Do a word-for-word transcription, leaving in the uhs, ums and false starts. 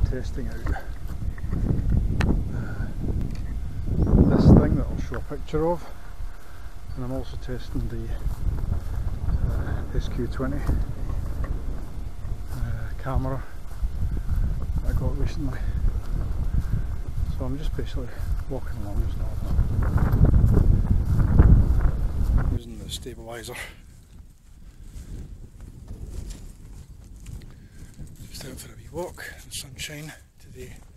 testing out uh, this thing that I'll show a picture of, and I'm also testing the uh, S Q twenty uh, camera that I got recently. So I'm just basically walking along just now, using the stabiliser. Just out for a wee walk in the sunshine today.